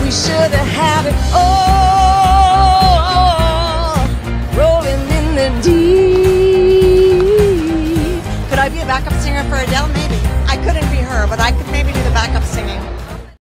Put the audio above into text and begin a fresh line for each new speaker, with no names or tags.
We should have had it all, rolling in the deep.
Could I be a backup singer for Adele? Maybe. I couldn't be her, but I could maybe do the backup singing.